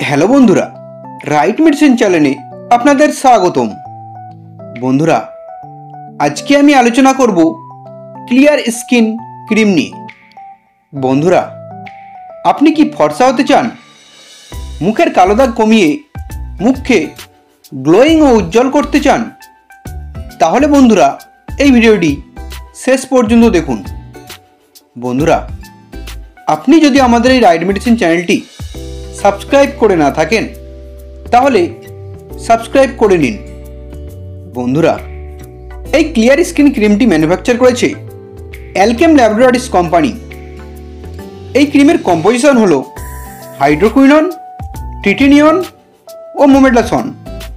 Hello বন্ধুরা, right medicine চ্যানেলে আপনাদের স্বাগতম। বন্ধুরা, আজকে আমি আলোচনা করব ক্লিয়ার স্কিন ক্রিম নিয়ে। বন্ধুরা, আপনি কি ফর্সা হতে চান, মুখের কালো দাগ কমিয়ে মুখকে গ্লোয়িং ও উজ্জ্বল করতে চান? তাহলে বন্ধুরা, এই ভিডিওটি শেষ পর্যন্ত দেখুন। বন্ধুরা, আপনি যদি আমাদের এই রাইট মেডিসিন চ্যানেলটি সাবস্ক্রাইব করে না থাকেন তাহলে সাবস্ক্রাইব করে নিন। বন্ধুরা, এই ক্লিয়ার স্কিন ক্রিমটি ম্যানুফ্যাকচার করেছে অ্যালকেম ল্যাবরেটরিজ কোম্পানি। এই ক্রিমের কম্পোজিশন হলো হাইড্রোকুইনন, ট্রিটিনিয়ন ও মোমেডাসন।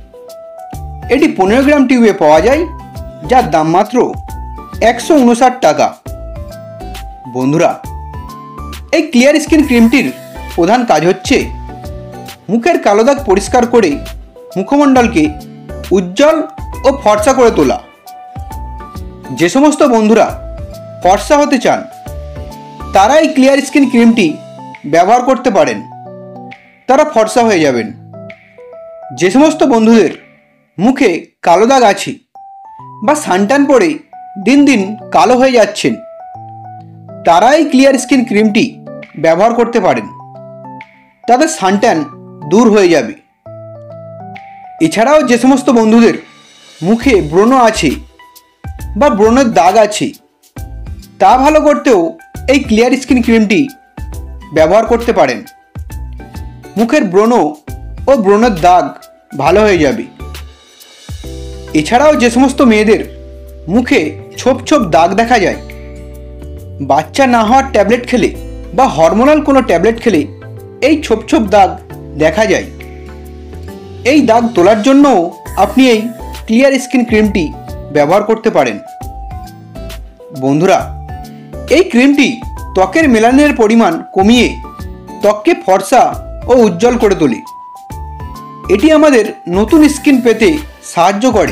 এটি 15 গ্রাম টিউবে পাওয়া যায়, যার দাম মাত্র 159 টাকা। বন্ধুরা, এই ক্লিয়ার স্কিন ক্রিমটির প্রধান কাজ হচ্ছে মুখের কালো দাগ পরিষ্কার করে মুখমণ্ডলকে উজ্জ্বল ও ফর্সা করে তোলা। যে সমস্ত বন্ধুরা ফর্সা হতে চান তারা এই ক্লিয়ার স্কিন ক্রিমটি ব্যবহার করতে পারেন, তারা ফর্সা হয়ে যাবেন। যে সমস্ত বন্ধুদের মুখে কালো দাগ আছে বা সানট্যান পড়ে দিন দিন কালো হয়ে যাচ্ছেন, তারা এই ক্লিয়ার স্কিন ক্রিমটি ব্যবহার করতে পারেন, তাদের সানট্যান দূর হয়ে যাবে। এছাড়াও যে সমস্ত বন্ধুদের মুখে ব্রণ আছে বা ব্রণের দাগ আছে, তা ভালো করতেও এই ক্লিয়ার স্কিন ক্রিমটি ব্যবহার করতে পারেন। মুখের ব্রণ ও ব্রণের দাগ ভালো হয়ে যাবে। এছাড়াও যে সমস্ত মেয়েদের মুখে ছোপ ছোপ দাগ দেখা যায়, বাচ্চা না হওয়ার ট্যাবলেট খেলে বা হরমোনাল কোনো ট্যাবলেট খেলে এই ছোপ ছোপ দাগ দেখা যায়, এই দাগ তোলার জন্যও আপনি এই ক্লিয়ার স্কিন ক্রিমটি ব্যবহার করতে পারেন। বন্ধুরা, এই ক্রিমটি ত্বকের মেলানিনের পরিমাণ কমিয়ে ত্বককে ফর্সা ও উজ্জ্বল করে তোলে। এটি আমাদের নতুন স্কিন পেতে সাহায্য করে।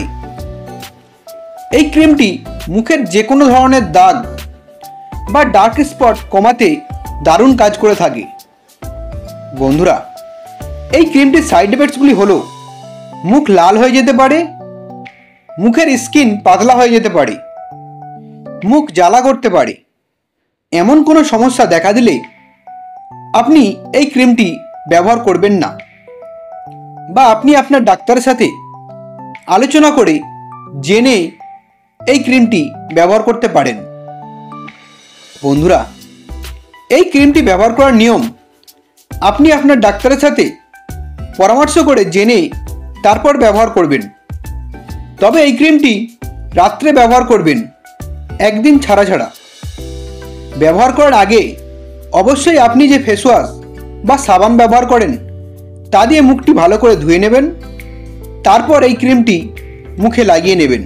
এই ক্রিমটি মুখের যে কোনো ধরনের দাগ বা ডার্ক স্পট কমাতে দারুণ কাজ করে থাকে। বন্ধুরা, এই ক্রিমটির সাইড এফেক্টসগুলি হলো মুখ লাল হয়ে যেতে পারে, মুখের স্কিন পাতলা হয়ে যেতে পারে, মুখ জ্বালা করতে পারে। এমন কোনো সমস্যা দেখা দিলে আপনি এই ক্রিমটি ব্যবহার করবেন না, বা আপনি আপনার ডাক্তারের সাথে আলোচনা করে জেনে এই ক্রিমটি ব্যবহার করতে পারেন। বন্ধুরা, এই ক্রিমটি ব্যবহার করার নিয়ম আপনি আপনার ডাক্তারের সাথে পরামর্শ করে জেনে তারপর ব্যবহার করবেন। তবে এই ক্রিমটি রাত্রে ব্যবহার করবেন, একদিন ছাড়া ছাড়া। ব্যবহার করার আগে অবশ্যই আপনি যে ফেস ওয়াশ বা সাবান ব্যবহার করেন তা দিয়ে মুখটি ভালো করে ধুয়ে নেবেন, তারপর এই ক্রিমটি মুখে লাগিয়ে নেবেন।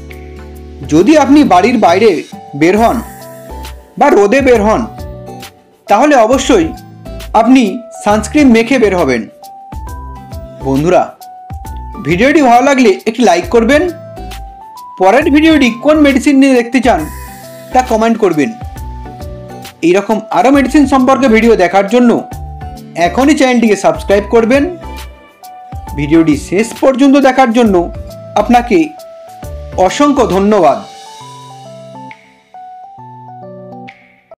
যদি আপনি বাড়ির বাইরে বের হন বা রোদে বের হন তাহলে অবশ্যই আপনি সানস্ক্রিন মেখে বের হবেন। বন্ধুরা, ভিডিওটি ভালো লাগলে একটি লাইক করবেন। পরের ভিডিওটি কোন মেডিসিন নিয়ে দেখতে চান তা কমেন্ট করবেন। এইরকম আরও মেডিসিন সম্পর্কে ভিডিও দেখার জন্য এখনই চ্যানেলটিকে সাবস্ক্রাইব করবেন। ভিডিওটি শেষ পর্যন্ত দেখার জন্য আপনাকে অসংখ্য ধন্যবাদ।